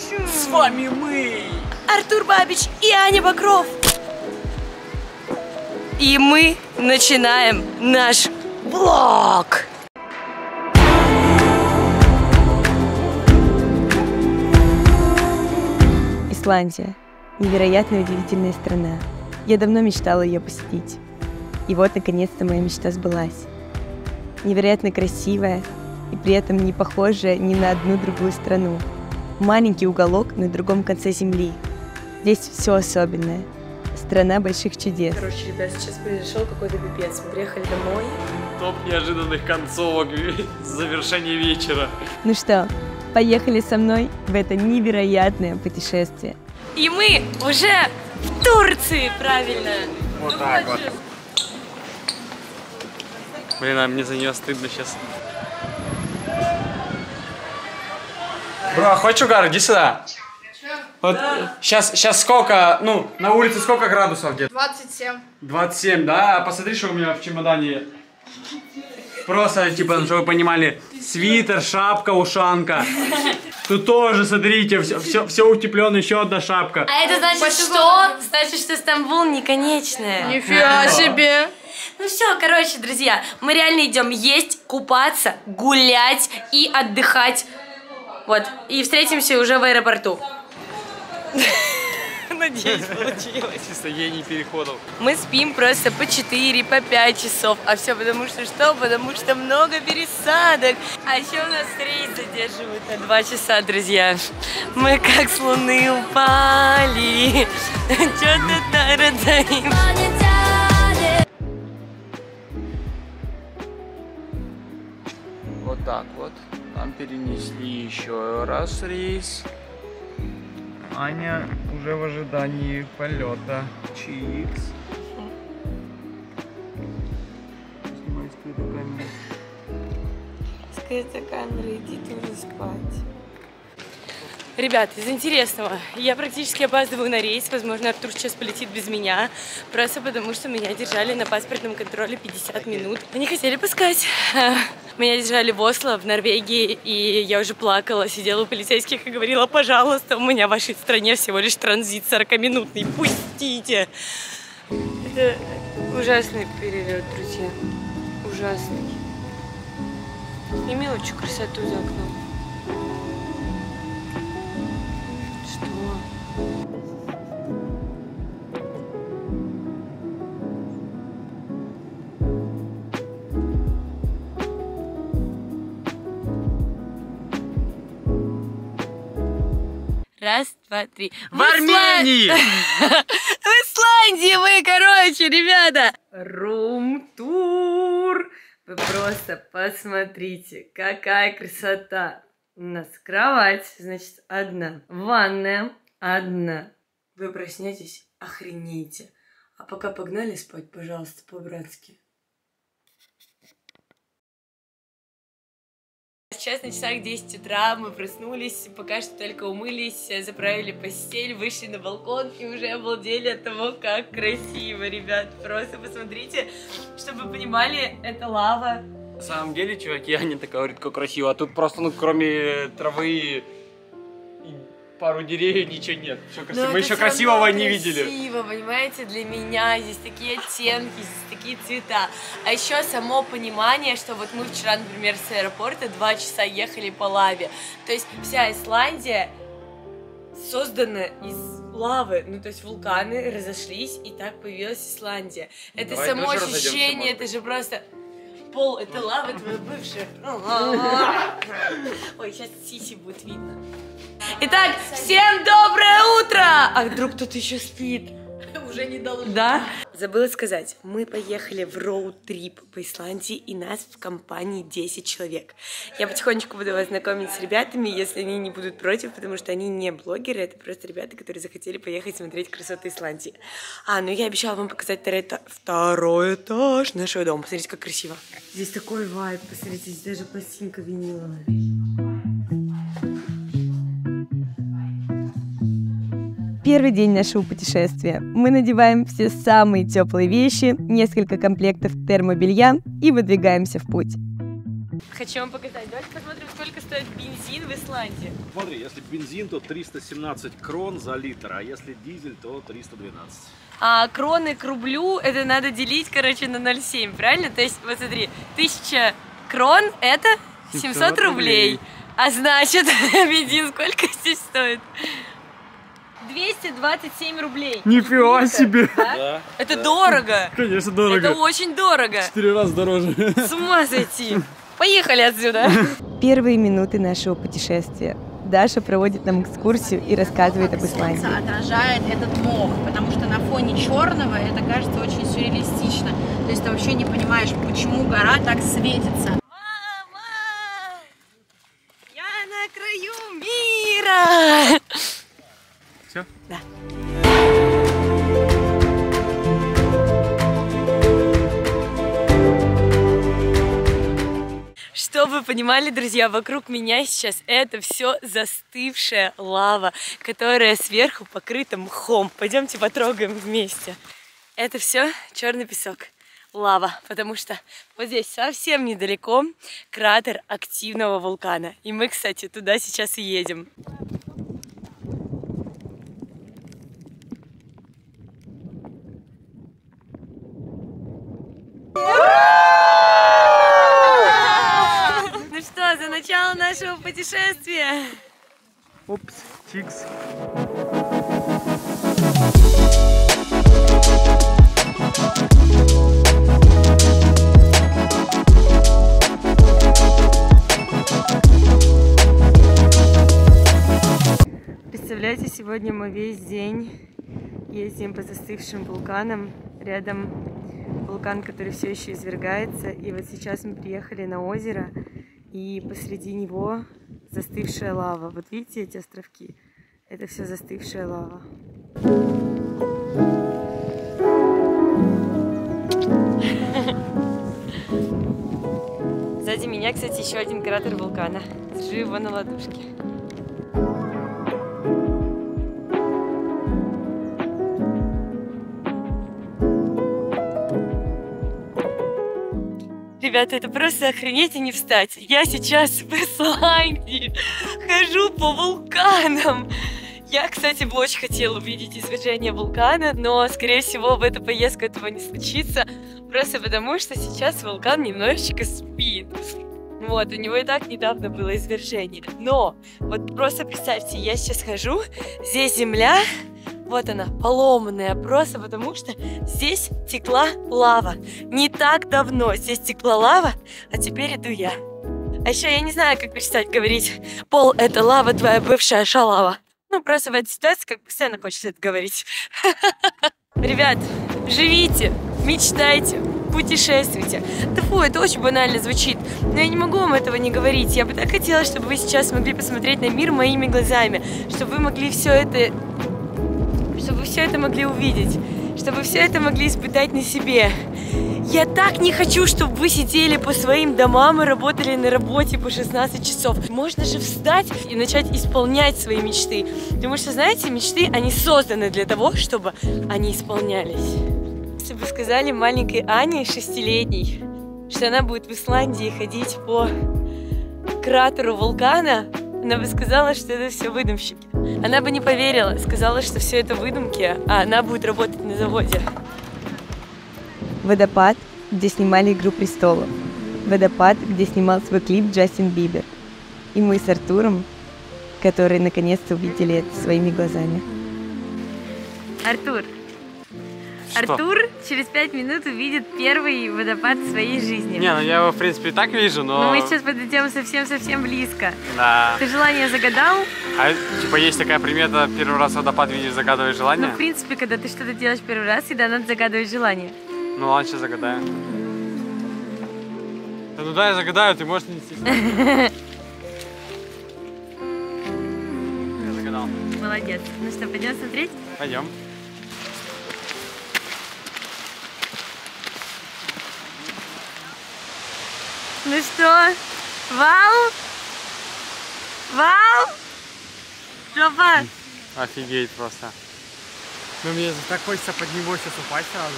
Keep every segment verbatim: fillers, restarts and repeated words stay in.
С вами мы, Артур Бабич и Аня Бакров. И мы начинаем наш влог. Исландия. Невероятно удивительная страна. Я давно мечтала ее посетить. И вот, наконец-то, моя мечта сбылась. Невероятно красивая и при этом не похожая ни на одну другую страну. Маленький уголок на другом конце земли. Здесь все особенное. Страна больших чудес. Короче, ребят, сейчас произошел какой-то пипец. Мы приехали домой. Топ неожиданных концовок завершения вечера. Ну что, поехали со мной в это невероятное путешествие. И мы уже в Турции, правильно? Вот ну, так вот. Же. Блин, а мне за нее стыдно сейчас. Бро, хочешь угар? Иди сюда. Вот да. сейчас, сейчас сколько, ну, на улице сколько градусов где-то? двадцать семь. двадцать семь, да? Посмотри, что у меня в чемодане. Просто, типа, чтобы вы понимали, свитер, шапка, ушанка. Тут тоже, смотрите, все, все, все утеплено, еще одна шапка. А это значит Почему? что? Значит, что Стамбул не конечная. Нифига себе. Ну все, короче, друзья, мы реально идем есть, купаться, гулять и отдыхать. Вот, и встретимся уже в аэропорту. Надеюсь, получилось. Состояние переходов. Мы спим просто по четыре, по пять часов. А все потому что что? Потому что много пересадок. А еще у нас рейс задерживают на два часа, друзья. Мы как с луны упали. Что-то таратаем. Вот так вот. Нам перенесли еще раз рейс. Аня уже в ожидании полета. Чикс. Снимай скрытую камеру. Скрытая камера, иди тоже спать. Ребят, из интересного, я практически опаздываю на рейс, возможно, Артур сейчас полетит без меня, просто потому что меня держали на паспортном контроле пятьдесят минут. Они хотели пускать. Меня держали в Осло, в Норвегии, и я уже плакала, сидела у полицейских и говорила: пожалуйста, у меня в вашей стране всего лишь транзит сорокаминутный, пустите. Это ужасный перелет, друзья, ужасный. Сними лучше красоту за окном. Раз, два, три. В Армении! В Исландии мы, короче, ребята! Рум-тур! Вы просто посмотрите, какая красота! У нас кровать, значит, одна. Ванная одна. Вы проснетесь, охренеете. А пока погнали спать, пожалуйста, по-братски. Сейчас на часах десять утра, мы проснулись, пока что только умылись, заправили постель, вышли на балкон и уже обалдели от того, как красиво, ребят. Просто посмотрите, чтобы вы понимали, это лава. На самом деле, чуваки, Аня такая говорит, как красиво, а тут просто, ну, кроме травы и пару деревьев, ничего нет. Все красиво. Мы еще красивого не видели. Красиво, понимаете, для меня здесь такие оттенки, здесь такие цвета. А еще само понимание, что вот мы вчера, например, с аэропорта два часа ехали по лаве. То есть вся Исландия создана из лавы. Ну, то есть вулканы разошлись, и так появилась Исландия. Это Давай само ощущение, это же просто... Пол, это лава твоя бывшая. Ой, сейчас сиси будет видно. Итак, всем доброе утро! А вдруг кто-то еще спит? Уже не должен. Да? Забыла сказать, мы поехали в роуд-трип по Исландии, и нас в компании десять человек. Я потихонечку буду вас знакомить с ребятами, если они не будут против, потому что они не блогеры, это просто ребята, которые захотели поехать смотреть красоты Исландии. А, ну я обещала вам показать второй этаж нашего дома. Посмотрите, как красиво. Здесь такой вайб, посмотрите, здесь даже пластинка виниловая. Первый день нашего путешествия. Мы надеваем все самые теплые вещи, несколько комплектов термобелья и выдвигаемся в путь. Хочу вам показать. Давайте посмотрим, сколько стоит бензин в Исландии. Смотри, если бензин, то триста семнадцать крон за литр, а если дизель, то триста двенадцать. А кроны к рублю это надо делить, короче, на ноль целых семь, правильно? То есть, вот смотри, тысяча крон это семьсот рублей. А значит, бензин сколько здесь стоит? двести двадцать семь рублей. Нифига себе! Да? Да, Это да. дорого. Конечно, дорого. Это очень дорого. Четыре раза дороже. С ума сойти. Поехали отсюда. Первые минуты нашего путешествия. Даша проводит нам экскурсию и рассказывает об Исландии. Солнце отражает этот мох, потому что на фоне черного это кажется очень сюрреалистично. То есть ты вообще не понимаешь, почему гора так светится. Мама! Я на краю мира! Все? Да. Чтобы вы понимали, друзья, вокруг меня сейчас это все застывшая лава, которая сверху покрыта мхом. Пойдемте потрогаем вместе. Это все черный песок, лава, потому что вот здесь совсем недалеко кратер активного вулкана. И мы, кстати, туда сейчас и едем. Ну что, за начало нашего путешествия. Опс, чикс. Представляете, сегодня мы весь день ездим по застывшим вулканам. Рядом вулкан, который все еще извергается. И вот сейчас мы приехали на озеро, и посреди него застывшая лава. Вот видите эти островки? Это все застывшая лава. Сзади меня, кстати, еще один кратер вулкана. Держу его на ладошке. Ребята, это просто охренеть и не встать. Я сейчас в Исландии хожу по вулканам. Я, кстати, бы очень хотела увидеть извержение вулкана, но, скорее всего, в эту поездку этого не случится. Просто потому, что сейчас вулкан немножечко спит. Вот, у него и так недавно было извержение. Но, вот просто представьте, я сейчас хожу, здесь земля, вот она, поломанная, просто потому что здесь текла лава. Не так давно здесь текла лава, а теперь иду я. А еще я не знаю, как перестать говорить: пол — это лава, твоя бывшая шалава. Ну, просто в этой ситуации как постоянно хочется это говорить. Ребят, живите, мечтайте, путешествуйте. Да фу, это очень банально звучит, но я не могу вам этого не говорить. Я бы так хотела, чтобы вы сейчас могли посмотреть на мир моими глазами, чтобы вы могли все это, чтобы вы все это могли увидеть, чтобы вы все это могли испытать на себе. Я так не хочу, чтобы вы сидели по своим домам и работали на работе по шестнадцать часов. Можно же встать и начать исполнять свои мечты. Потому что, знаете, мечты, они созданы для того, чтобы они исполнялись. Если бы сказали маленькой Ане, шестилетней, что она будет в Исландии ходить по кратеру вулкана, она бы сказала, что это все выдумщики. Она бы не поверила, сказала, что все это выдумки, а она будет работать на заводе. Водопад, где снимали «Игру престолов». Водопад, где снимал свой клип Джастин Бибер. И мы с Артуром, которые наконец-то увидели это своими глазами. Артур. Что? Артур через пять минут увидит первый водопад в своей жизни. Не, ну я его, в принципе, и так вижу, но... Но мы сейчас подойдем совсем-совсем близко. Да. Ты желание загадал? А, типа, есть такая примета: первый раз водопад видишь, загадываешь желание? Ну, в принципе, когда ты что-то делаешь первый раз, всегда надо загадывать желание. Ну ладно, сейчас загадаю. Да ну да, я загадаю, ты можешь не стесняться. Я загадал. Молодец. Ну что, пойдем смотреть? Пойдем. Ну что? Вау! Вау! Жопа! Офигеть просто. Ну мне так хочется под него сейчас упасть сразу.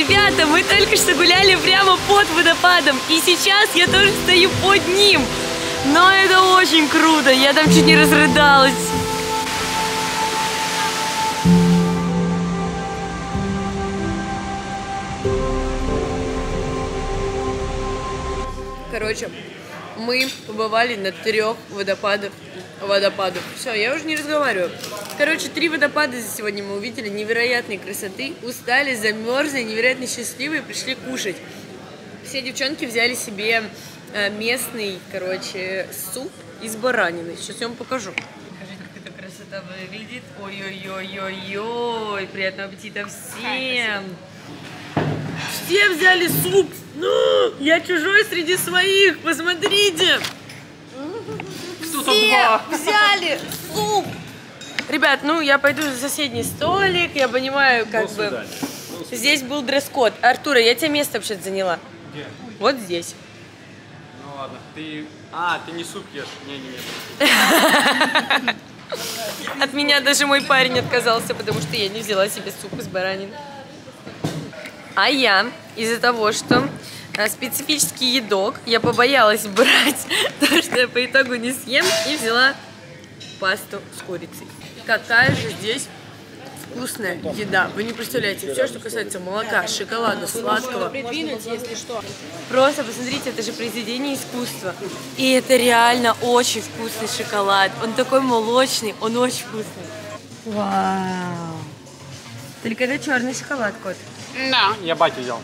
Ребята, мы только что гуляли прямо под водопадом, и сейчас я тоже стою под ним. Но это очень круто, я там чуть не разрыдалась. Короче, мы побывали на трех водопадах. водопадов. Все, я уже не разговариваю. Короче, три водопада за сегодня мы увидели невероятной красоты, устали, замерзли, невероятно счастливые, пришли кушать. Все девчонки взяли себе э, местный, короче, суп из баранины. Сейчас я вам покажу. Покажите, как эта красота выглядит. Ой-ой-ой-ой-ой. Приятного аппетита всем. Все взяли суп. Ну, я чужой среди своих. Посмотрите. Все взяли суп. Ребят, ну я пойду за соседний столик. Я понимаю, как До бы здесь был дресс-код. Артура, я тебе место вообще-то заняла. Где? Вот здесь. Ну ладно, ты... А, ты не суп ешь. Не-не-не. От меня даже мой парень отказался, потому что я не взяла себе суп из баранины. А я из-за того, что специфический едок, я побоялась брать то, что я по итогу не съем, и взяла пасту с курицей. Какая же здесь вкусная еда. Вы не представляете, все, что касается молока, шоколада, сладкого. Придвинуть, если что. Просто посмотрите, это же произведение искусства. И это реально очень вкусный шоколад. Он такой молочный, он очень вкусный. Вау. Только это черный шоколад, кот. Да, я батю взял.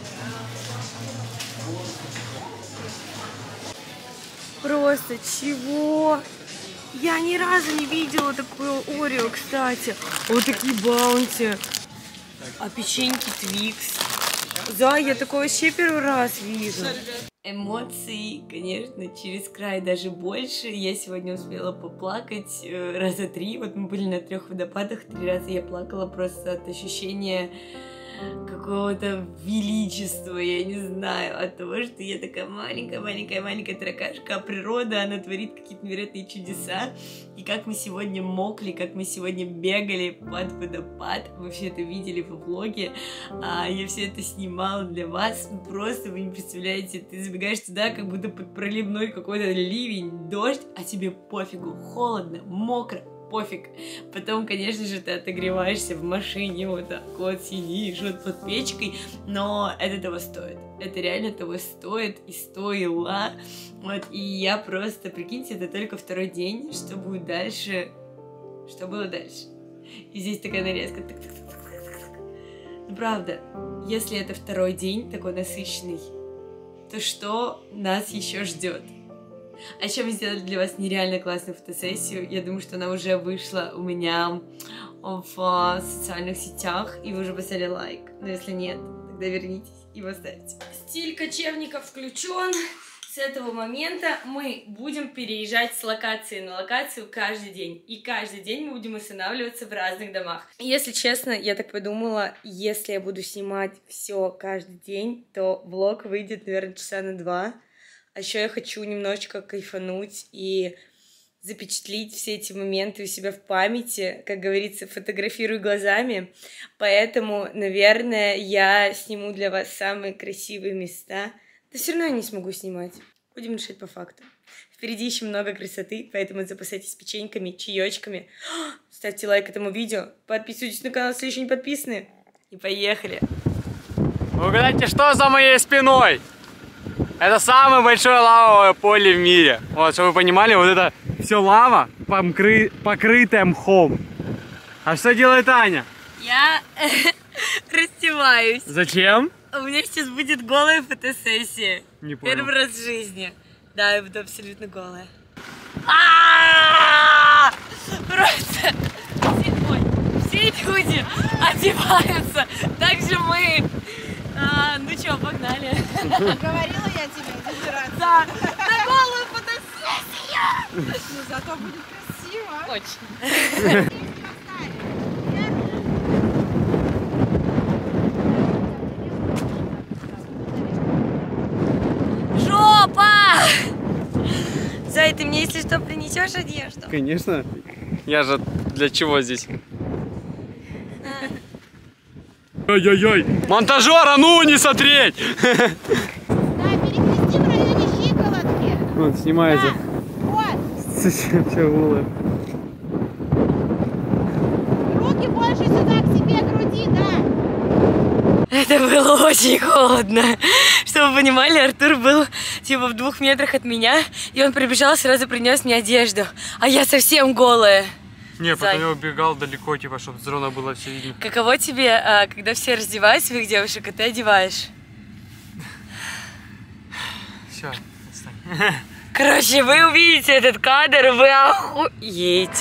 Просто чего? Я ни разу не видела такое Орео, кстати. Вот такие баунти. А печеньки Твикс. Да, я такое вообще первый раз вижу. Эмоции, конечно, через край, даже больше. Я сегодня успела поплакать э, раза три. Вот мы были на трех водопадах, три раза я плакала просто от ощущения какого-то величества, я не знаю, от того, что я такая маленькая-маленькая-маленькая таракашка, а природа, она творит какие-то невероятные чудеса. И как мы сегодня мокли, как мы сегодня бегали под водопад, вы все это видели в влоге, а я все это снимала для вас, просто вы не представляете, ты забегаешь туда, как будто под проливной какой-то ливень, дождь, а тебе пофигу, холодно, мокро, пофиг. Потом, конечно же, ты отогреваешься в машине, вот так вот сидишь вот под печкой, но это того стоит. Это реально того стоит и стоило. Вот, и я просто, прикиньте, это только второй день, что будет дальше, что было дальше. И здесь такая нарезка. Ну, правда, если это второй день такой насыщенный, то что нас еще ждет? А еще мы сделали для вас нереально классную фотосессию. Я думаю, что она уже вышла у меня в социальных сетях, и вы уже поставили лайк. Но если нет, тогда вернитесь и поставьте. Стиль кочевников включен. С этого момента мы будем переезжать с локации на локацию каждый день. И каждый день мы будем останавливаться в разных домах. И если честно, я так подумала, если я буду снимать все каждый день, то влог выйдет, наверное, часа на два. А еще я хочу немножечко кайфануть и запечатлить все эти моменты у себя в памяти. Как говорится, фотографирую глазами. Поэтому, наверное, я сниму для вас самые красивые места. Да все равно я не смогу снимать. Будем решать по факту. Впереди еще много красоты, поэтому запасайтесь печеньками, чаечками. Ставьте лайк этому видео, подписывайтесь на канал, если еще не подписаны. И поехали! Вы угадайте, что за моей спиной? Это самое большое лавовое поле в мире. Вот, чтобы вы понимали, вот это все лава, покры... покрытая мхом. А что делает Аня? Я раздеваюсь. Зачем? У меня сейчас будет голая фотосессия. Не понял. Первый раз в жизни. Да, я буду абсолютно голая. Просто все люди одеваются. Так же мы. А, ну что, погнали. Говорила я тебе, держаться. Да, на голую фотосессию. Ну зато будет красиво. Очень. Жопа! Зай, ты мне, если что, принесешь одежду? Конечно. Я же для чего здесь? Ой-ой-ой. Монтажера, ну не смотреть. Да, перекрести в районе щиколотки. Вот, снимается. Да, вот. Все голое. Руки больше сюда к себе груди, да. Это было очень холодно. Чтобы вы понимали, Артур был типа в двух метрах от меня, и он прибежал, сразу принес мне одежду. А я совсем голая. Не, Зай. потом я убегал далеко, типа, чтобы с дрона было все видно. Каково тебе, а, когда все раздевают своих девушек, а ты одеваешь? Все, отстань. Короче, вы увидите этот кадр, вы охуеете.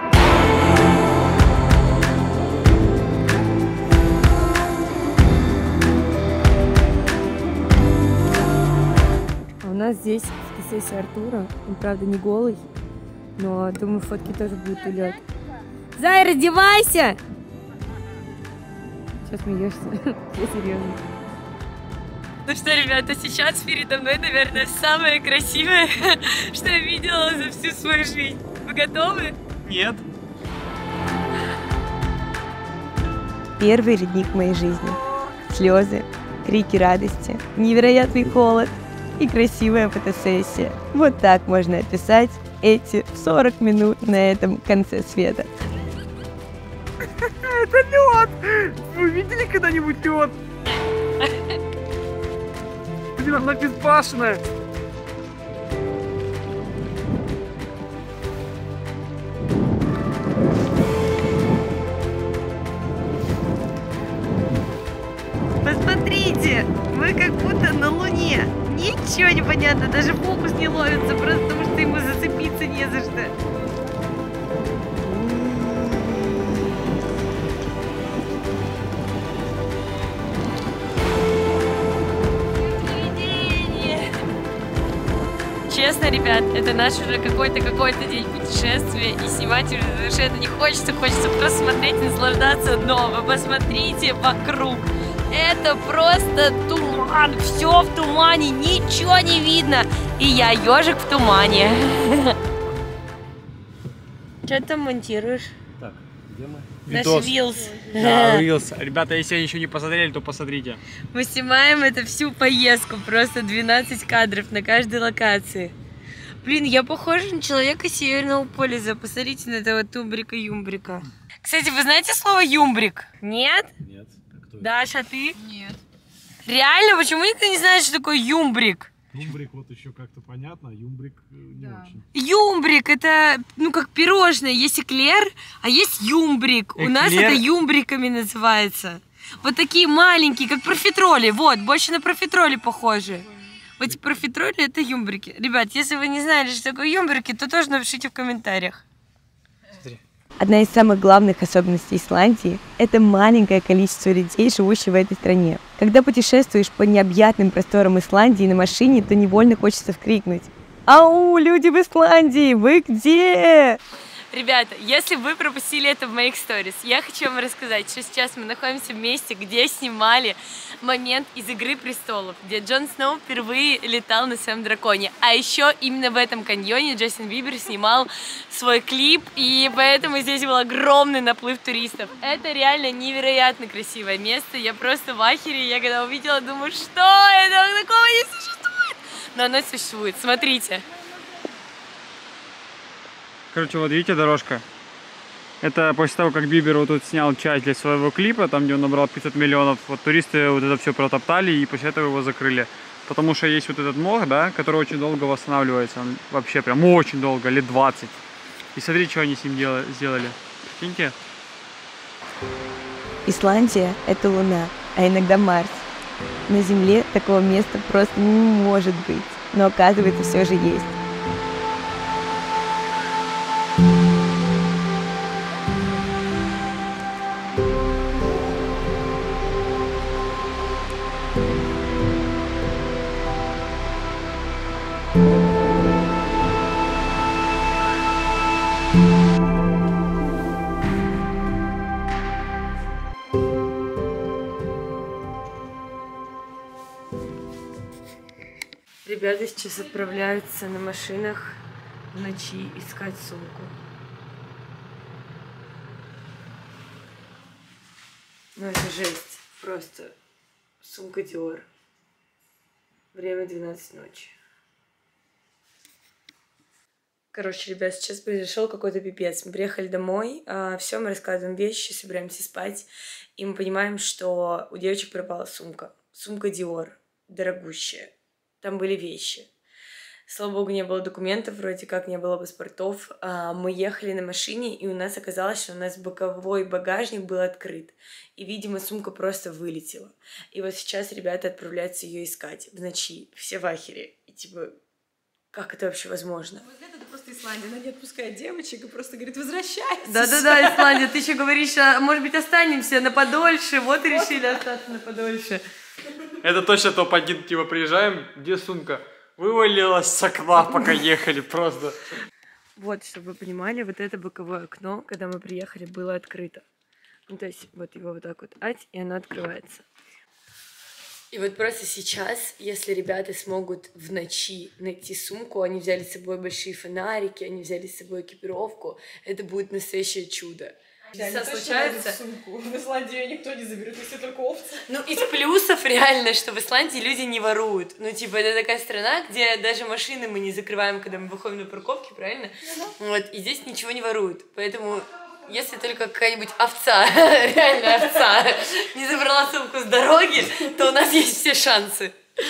А у нас здесь фотосессия Артура. Он, правда, не голый, но, думаю, фотки тоже будут улет. Зай, раздевайся! Сейчас смеешься. Я серьезно. Ну что, ребята, сейчас передо мной, наверное, самое красивое, что я видела за всю свою жизнь. Вы готовы? Нет. Первый ледник в моей жизни. Слезы, крики радости, невероятный холод и красивая фотосессия. Вот так можно описать эти сорок минут на этом конце света. Это лед! Вы видели когда-нибудь лед? Блин, она безбашенная. Посмотрите, мы как будто на Луне. Ничего не понятно, даже фокус не ловится, просто потому что ему зацепиться не за что. Честно, ребят, это наш уже какой-то какой-то день путешествия, и снимать уже совершенно не хочется, хочется просто смотреть и наслаждаться дном. Вы посмотрите вокруг, это просто туман, все в тумане, ничего не видно, и я ежик в тумане. Что ты там монтируешь? Так, где мы? Наш Видос. Reels. Да, Reels. Ребята, если еще не посмотрели, то посмотрите. Мы снимаем это всю поездку, просто двенадцать кадров на каждой локации. Блин, я похожа на человека Северного полюса. Посмотрите на этого тумбрика-юмбрика. Кстати, вы знаете слово юмбрик? Нет? Нет. А кто это? Даша, ты? Нет. Реально? Почему никто не знает, что такое юмбрик? Юмбрик вот еще как-то понятно, а юмбрик э, не Да. очень. Юмбрик это, ну, как пирожное. Есть эклер, а есть юмбрик. У нас Эклер? это юмбриками называется. Вот такие маленькие, как профитроли. Вот, больше на профитроли похожи. Вот эти профитроли это юмбрики. Ребят, если вы не знали, что такое юмбрики, то тоже напишите в комментариях. Одна из самых главных особенностей Исландии – это маленькое количество людей, живущих в этой стране. Когда путешествуешь по необъятным просторам Исландии на машине, то невольно хочется вскрикнуть: «Ау, люди в Исландии, вы где?» Ребята, если вы пропустили это в моих сторис, я хочу вам рассказать, что сейчас мы находимся в месте, где снимали момент из «Игры престолов», где Джон Сноу впервые летал на своем драконе. А еще именно в этом каньоне Джастин Бибер снимал свой клип, и поэтому здесь был огромный наплыв туристов. Это реально невероятно красивое место, я просто в ахере, я когда увидела, думаю, что это, такого не существует, но оно существует, смотрите. Короче, вот видите, дорожка. Это после того, как Бибер вот тут снял часть для своего клипа, там, где он набрал пятьсот миллионов, вот туристы вот это все протоптали, и после этого его закрыли. Потому что есть вот этот мох, да, который очень долго восстанавливается. Он вообще прям очень долго, лет двадцать. И смотри, что они с ним делали, сделали. Прикиньте. Исландия – это Луна, а иногда Марс. На Земле такого места просто не может быть, но оказывается все же есть. Ребята сейчас отправляются на машинах в ночи искать сумку. Ну это жесть. Просто сумка Dior. Время двенадцать ночи. Короче, ребят, сейчас произошел какой-то пипец. Мы приехали домой, а, все, мы раскладываем вещи, собираемся спать, и мы понимаем, что у девочек пропала сумка. Сумка Dior, дорогущая. Там были вещи. Слава богу, не было документов, вроде как не было паспортов. А, мы ехали на машине, и у нас оказалось, что у нас боковой багажник был открыт. И, видимо, сумка просто вылетела. И вот сейчас ребята отправляются ее искать в ночи. Все в ахере. И типа, как это вообще возможно? Это просто Исландия. Она не отпускает девочек и просто говорит, возвращайся. Да-да-да, Исландия, ты еще говоришь, а, может быть, останемся на подольше. Вот и решили остаться на подольше. Это точно топ-один, типа, приезжаем, где сумка? Вывалилась с окна, пока ехали, просто. Вот, чтобы вы понимали, вот это боковое окно, когда мы приехали, было открыто. Ну, то есть, вот его вот так вот ать, и оно открывается. И вот просто сейчас, если ребята смогут в ночи найти сумку, они взяли с собой большие фонарики, они взяли с собой экипировку, это будет настоящее чудо. Чудеса случаются. Сумку. В Исландию никто не заберет, если только овцы. Ну, из плюсов реально, что в Исландии люди не воруют. Ну, типа, это такая страна, где даже машины мы не закрываем, когда мы выходим на парковки, правильно? Вот, и здесь ничего не воруют. Поэтому, если только какая-нибудь овца, реальная овца, не забрала сумку с дороги, то у нас есть все шансы.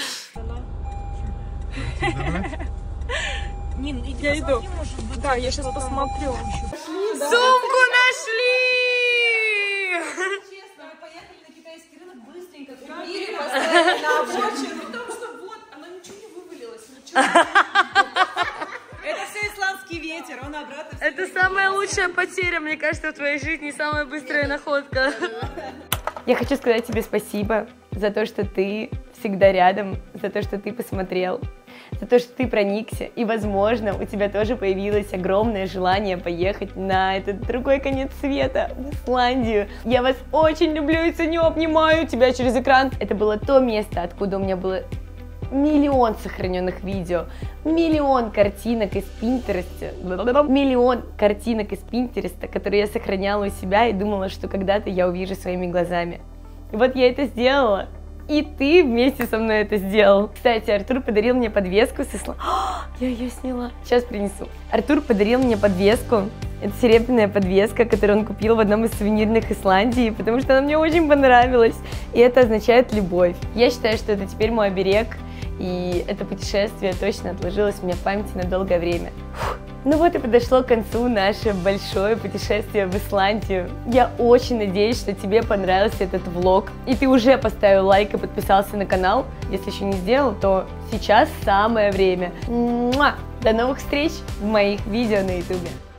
Нин, иди я иду. Да, я сейчас посмотрю. Сумку нашли! Честно, мы поехали на китайский рынок быстренько, купили, поставили на обочину. Потому что вот, оно ничего не вывалилось. Это все исландский ветер, он обратно... Это самая лучшая потеря, мне кажется, в твоей жизни, самая быстрая находка. Я хочу сказать тебе спасибо за то, что ты всегда рядом, за то, что ты посмотрел, за то, что ты проникся, и, возможно, у тебя тоже появилось огромное желание поехать на этот другой конец света, в Исландию. Я вас очень люблю и ценю, обнимаю тебя через экран. Это было то место, откуда у меня было миллион сохраненных видео, миллион картинок из Пинтереста, миллион картинок из Пинтереста, которые я сохраняла у себя и думала, что когда-то я увижу своими глазами. И вот я это сделала. И ты вместе со мной это сделал. Кстати, Артур подарил мне подвеску с Исландии. Я ее сняла. Сейчас принесу. Артур подарил мне подвеску. Это серебряная подвеска, которую он купил в одном из сувенирных Исландии, потому что она мне очень понравилась. И это означает любовь. Я считаю, что это теперь мой оберег. И это путешествие точно отложилось у меня в памяти на долгое время. Фух. Ну вот и подошло к концу наше большое путешествие в Исландию. Я очень надеюсь, что тебе понравился этот влог. И ты уже поставил лайк и подписался на канал. Если еще не сделал, то сейчас самое время. Муа! До новых встреч в моих видео на ютубе.